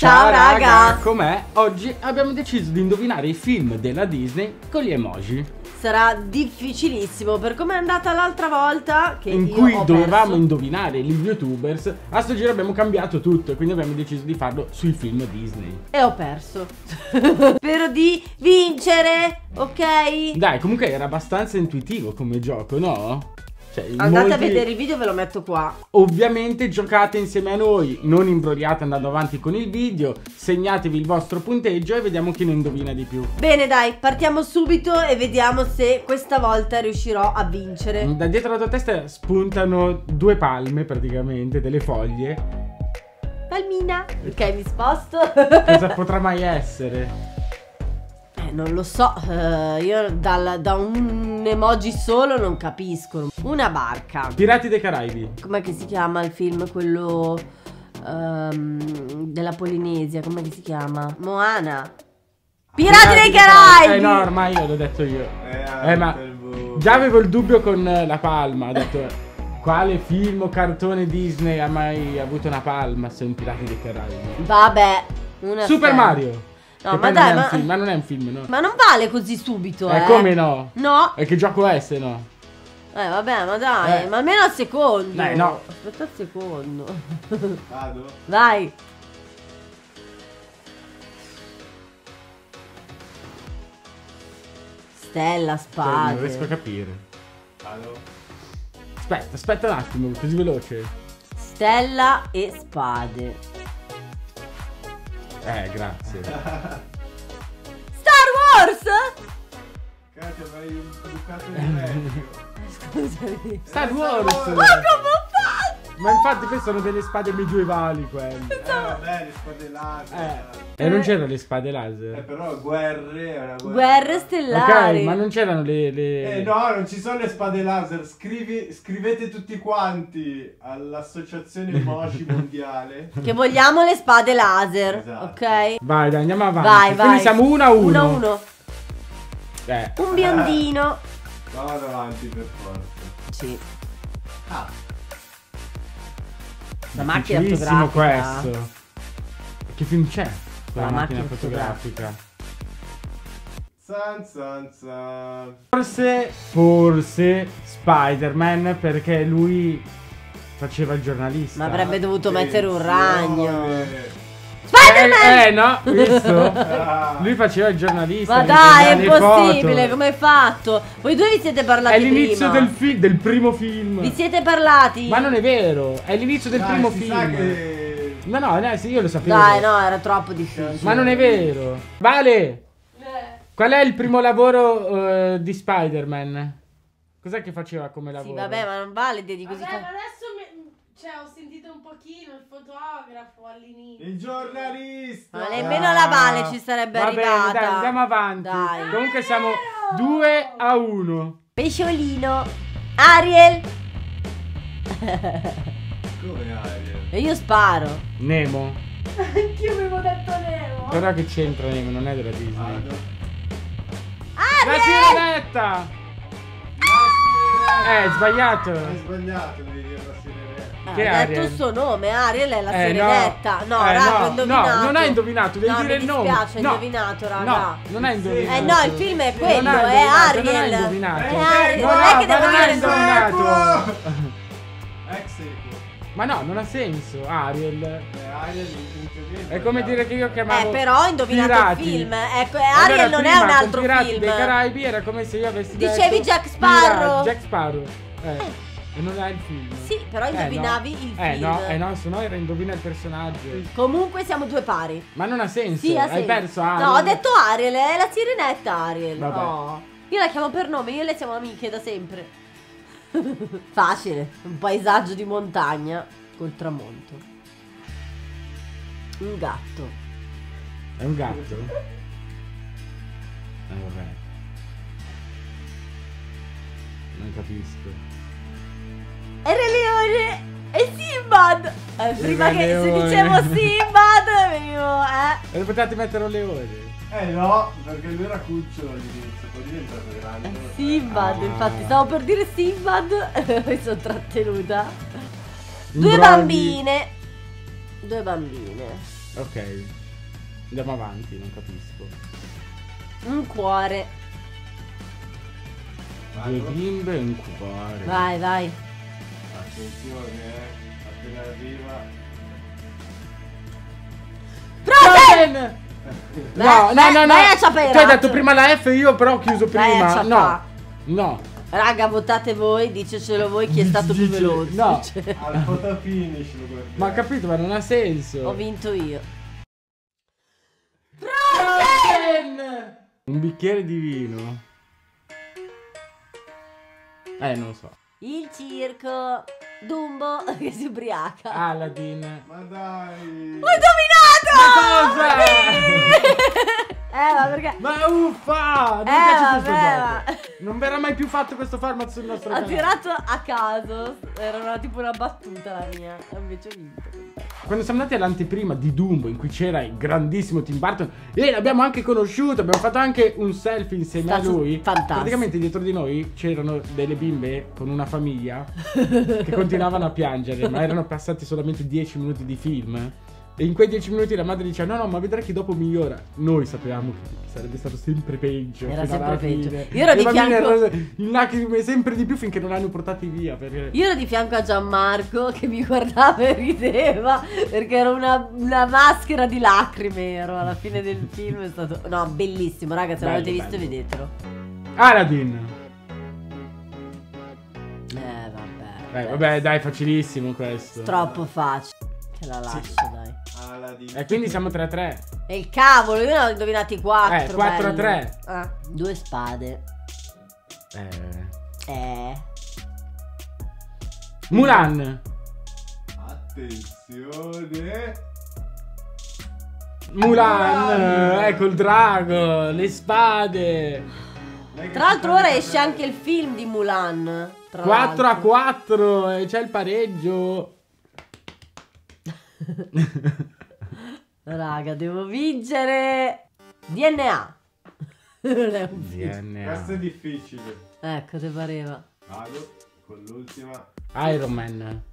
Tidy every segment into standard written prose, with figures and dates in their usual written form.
Ciao raga! Com'è? Oggi abbiamo deciso di indovinare i film della Disney con gli emoji. Sarà difficilissimo per come è andata l'altra volta che in io cui ho dovevamo perso. indovinare gli YouTubers. A sto giro abbiamo cambiato tutto e quindi abbiamo deciso di farlo sui film Disney. E ho perso. Spero di vincere, ok? Dai, comunque era abbastanza intuitivo come gioco, no? Cioè, Andate a vedere il video, ve lo metto qua. Ovviamente giocate insieme a noi, non imbrogliate andando avanti con il video, segnatevi il vostro punteggio e vediamo chi ne indovina di più. Bene dai, partiamo subito e vediamo se questa volta riuscirò a vincere. Da dietro la tua testa spuntano due palme praticamente, delle foglie. Palmina. Ok, mi sposto. Cosa potrà mai essere? Non lo so, io da un emoji solo non capisco. Una barca. Pirati dei Caraibi. Com'è che si chiama il film, quello della Polinesia? Com'è che si chiama? Moana. Pirati dei Caraibi! No, ormai l'ho detto io. Ma già avevo il dubbio con la palma. Ho detto, quale film o cartone Disney ha mai avuto una palma se un Pirati dei Caraibi? Vabbè, una Super stella. Mario. No, ma dai, ma non è un film, no? Ma non vale così subito, Come no? No. E che gioco è se no? Vabbè, ma dai, ma almeno al secondo. Dai, no. Aspetta al secondo. Vado? Vai. Stella, spade. Non riesco a capire. Vado? Aspetta un attimo, così veloce. Stella e spade. Grazie. Star Wars? Cazzo, avrei un bucato di vecchio. Scusami. Star Wars! Ma come ho fatto? Ma infatti queste sono delle spade medievali quelle. Vabbè, le spade laser. E non c'erano le spade laser. Però guerre, è una guerra. Guerre stellari. Ok, ma non c'erano le... No, non ci sono le spade laser. Scrivete tutti quanti all'associazione Emoji mondiale. Che vogliamo le spade laser. Esatto. Ok. Vai, dai, andiamo avanti. Vai, vai. Quindi siamo 1-1. 1-1. Un biondino. Ma vado avanti per forza. Sì. La Difficilissimo macchina fotografica. questo. Che film c'è? La La macchina macchina fotografica. San. Forse Spider-Man, perché lui faceva il giornalista. Ma avrebbe dovuto mettere un ragno. Spider-Man! No, visto? Lui faceva il giornalista. Ma dai, è impossibile, come hai fatto? Voi due vi siete parlati È l'inizio prima. del primo film. Vi siete parlati? Ma non è vero, è l'inizio del primo si film. sa che... No, sì, io lo sapevo. Dai, no, era troppo difficile. Ma non è vero. Vale, qual è il primo lavoro di Spider-Man? Cos'è che faceva come lavoro? Sì, vabbè, ma non vale di così. Vabbè, ma adesso ho sentito un pochino il fotografo all'inizio. Il giornalista. Ma nemmeno la Vale ci sarebbe Va arrivata. bene, dai, andiamo avanti. Dai. Comunque siamo 2-1. Pesciolino. Ariel. Come Ariel? E io sparo. Nemo. Anch'io avevo detto Nemo. Però che c'entra Nemo? Non è della Disney. Vado. La Ariel. sirenetta! Sbagliato. Hai sbagliato, devi dire la sirenetta. Che Ha detto Ariel? il suo nome, Ariel è la No. sirenetta. No, raga, ho indovinato. No, non hai indovinato, devi No, dire il nome. mi dispiace, hai No. indovinato, raga. No, non hai indovinato. No, il film è quello, Non hai è indovinato, Ariel. Non hai indovinato. È Ariel, No, non è che ma devo non hai dire il nome. indovinato. Ex equo. Ma no, non ha senso. Ariel. Ariel in teoria È come dire che io chiamavo Però ho indovinato Pirati. il film. Ecco, Allora, Ariel non è prima, un altro con Pirati film. dei Caraibi era come se io avessi Dicevi detto Jack Sparrow. Jack Sparrow. E non è il film. Sì, però indovinavi no. il film. No, se no era indovina il personaggio. Comunque siamo due pari. Ma non ha senso. Sì, ha Hai senso. perso Ariel. No, ho detto Ariel, è la sirenetta Ariel. Vabbè. No. Io la chiamo per nome, io e lei siamo amiche da sempre. Facile, un paesaggio di montagna col tramonto. Un gatto. È un gatto? Vabbè. Non capisco. Era Leone e Sinbad. Prima che se Leone. dicevo Sinbad venivo, E potete mettere un leone? No, perché lui era cucciolo all'inizio, poi è diventato grande. Sinbad, Ah. infatti stavo per dire Sinbad. Mi sono trattenuta. Due Imbrogli. bambine. Due bambine. Ok. Andiamo avanti, non capisco. Un cuore. Due bimbe e un cuore. Vai, vai. Attenzione, appena arriva. Frozen! No, Vai, no, no, no. vai a sapere. Tu hai detto prima la F, io però ho chiuso Vai a prima. sapere. No. No. Raga, votate voi, dicecelo voi chi è stato più Dice- veloce. no. Cioè, Al photo finish lo guardiamo. Ma ho capito, ma non ha senso. ho vinto io. Frozen! Un bicchiere di vino. Non lo so. Il circo. Dumbo che si ubriaca. Aladdin. Ma dai. Ho indovinato! Cosa? Ma perché? Ma uffa! Non piace questo vabbè, gioco. Non verrà mai più fatto questo format sul nostro Ho canale. tirato a caso. Era tipo una battuta la mia. Invece ho vinto. Quando siamo andati all'anteprima di Dumbo, in cui c'era il grandissimo Tim Burton, e l'abbiamo anche conosciuto, abbiamo fatto anche un selfie insieme a Stato lui. fantastico. Praticamente dietro di noi c'erano delle bimbe con una famiglia che continuavano a piangere, ma erano passati solamente 10 minuti di film. E in quei 10 minuti la madre diceva: no, ma vedrai che dopo migliora. Noi sapevamo che sarebbe stato sempre peggio. Era fino alla sempre peggio. fine. Io ero Le di bambine fianco- erano in lacrime sempre di più finché non l'hanno portati via. Perché... Io ero di fianco a Gianmarco che mi guardava e rideva perché era una maschera di lacrime. Ero alla fine del film. È stato. No, bellissimo, raga. Se Bello, l'avete visto, bello. vedetelo. Aladdin. Vabbè. Vabbè, dai, facilissimo questo. Troppo facile. Te la lascio, dai. Aladdin. E quindi siamo 3-3. E il cavolo, io ne ho indovinati 4. 4-3. Due spade. Mulan. Attenzione. Mulan. Ecco il drago. Le spade. Tra l'altro ora esce anche il film di Mulan. 4-4. E c'è il pareggio. Raga, devo vincere. DNA. Non è un film. Questo è difficile. Ecco, te pareva. Vado con l'ultima. Iron Man.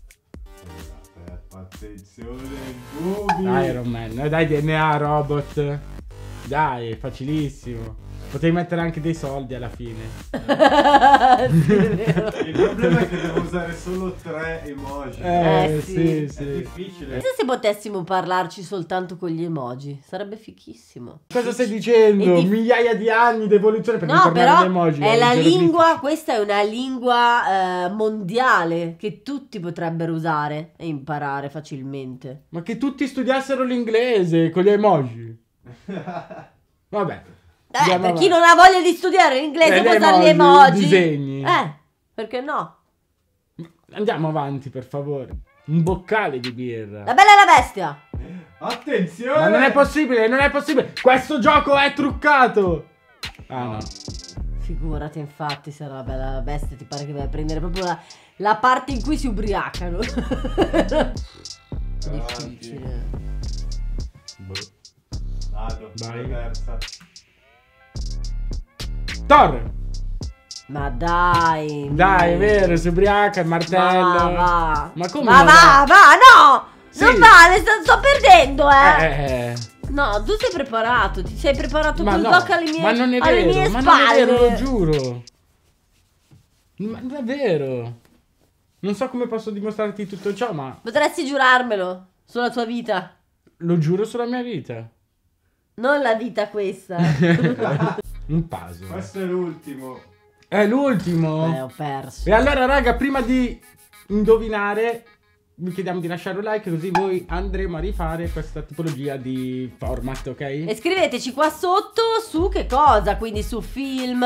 Attenzione, Bubi. Iron Man. Dai, DNA, robot. Dai, è facilissimo. Potevi mettere anche dei soldi alla fine. Sì, è vero. Il problema è che devo usare solo 3 emoji. sì. È difficile. E se potessimo parlarci soltanto con gli emoji? Sarebbe fichissimo. Cosa stai dicendo? E di- Migliaia di anni di evoluzione per No, ritornare però agli emoji. è la geroglifici. lingua, questa è una lingua mondiale che tutti potrebbero usare e imparare facilmente. Ma che tutti studiassero l'inglese con gli emoji. Vabbè. andiamo Per chi avanti. non ha voglia di studiare l'inglese Gli può usare gli emoji, emoji. disegni. Perché no? Andiamo avanti, per favore. Un boccale di birra. La Bella e la Bestia. Attenzione. Ma non è possibile, non è possibile. Questo gioco è truccato. Ah no. Figurati, infatti, se era la Bella e la Bestia ti pare che vai a prendere proprio la parte in cui si ubriacano. Difficile. Vado. Vai. Terza. Thor. Ma dai. Dai, è vero, si ubriaca, il martello. Va. Ma come? Ma non va, no! Sì. Non vale, sto perdendo, Eh. No, tu sei preparato, ti sei preparato Ma col no, doc alle mie, ma non è alle vero, mie ma spalle. non è vero, lo giuro. Ma non è vero. Non so come posso dimostrarti tutto ciò, ma Potresti giurarmelo sulla tua vita. lo giuro sulla mia vita. Non la vita questa. Un puzzle. Questo è l'ultimo. È l'ultimo. Ho perso. E allora, raga, prima di indovinare, vi chiediamo di lasciare un like, così noi andremo a rifare questa tipologia di format, ok? E scriveteci qua sotto su che cosa, quindi su film,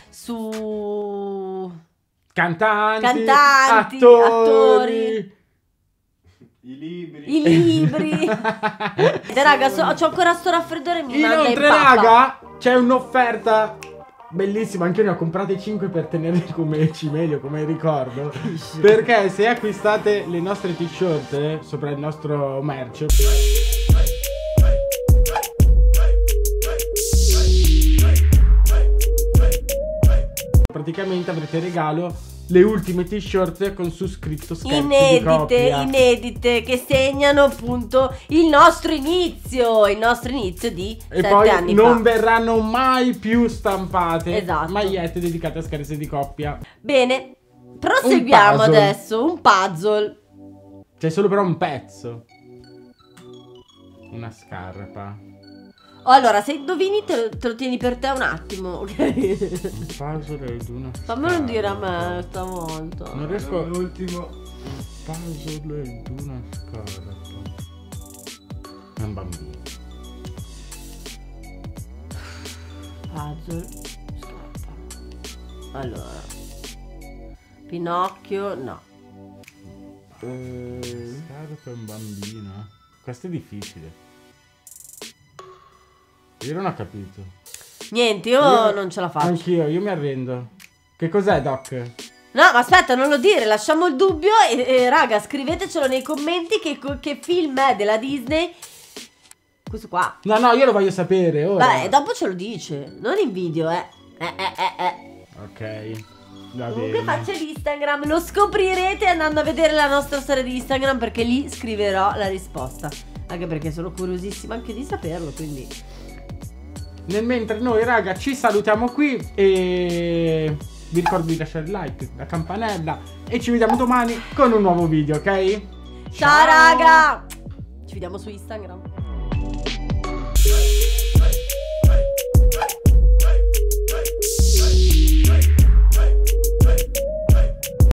su Cantanti, attori. I libri. I libri. E raga, c'ho ancora sto raffreddore, mi manda in Inoltre, pappa. raga, c'è un'offerta bellissima. Anche io ne ho comprate 5 per tenerli come cimelio, come ricordo. Perché se acquistate le nostre t-shirt sopra il nostro merch, praticamente avrete regalo le ultime t-shirt con su scritto scherzi di coppia. Inedite, che segnano appunto il nostro inizio di E 7 poi anni non fa. verranno mai più stampate Esatto. magliette dedicate a scherzi di coppia. Bene, proseguiamo puzzle. adesso. Un puzzle. C'è solo però un pezzo. Una scarpa. Allora, se indovini te lo tieni per te un attimo, ok? Un puzzle ed una scarpa. Fammelo dire a me stavolta. Non riesco. L'ultimo. Un puzzle ed una scarpa. È un bambino. Puzzle, scarpa. Allora, Pinocchio, no. Scarpa e un bambino. Questo è difficile. Io non ho capito. Niente, io non ce la faccio. Anch'io, io mi arrendo. Che cos'è, Doc? No, ma aspetta, non lo dire, lasciamo il dubbio e raga, scrivetecelo nei commenti che film è della Disney. Questo qua. No, io lo voglio sapere ora. Beh, dopo ce lo dice, non in video, Ok. Va Comunque bene. faccia l'Instagram, lo scoprirete andando a vedere la nostra storia di Instagram, perché lì scriverò la risposta. Anche perché sono curiosissima anche di saperlo, quindi... Nel mentre noi, raga, ci salutiamo qui e vi ricordo di lasciare il like, la campanella e ci vediamo domani con un nuovo video, ok? Ciao raga! Ci vediamo su Instagram.